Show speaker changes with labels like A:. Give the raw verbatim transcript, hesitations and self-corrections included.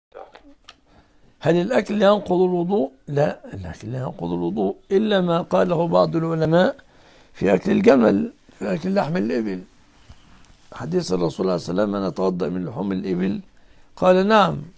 A: هل الأكل ينقض الوضوء؟ لا، الأكل لا ينقض الوضوء إلا ما قاله بعض العلماء في أكل الجمل، في أكل لحم الإبل. حديث الرسول صلى الله عليه وسلم: أنا أتوضأ من لحوم الإبل؟ قال: نعم.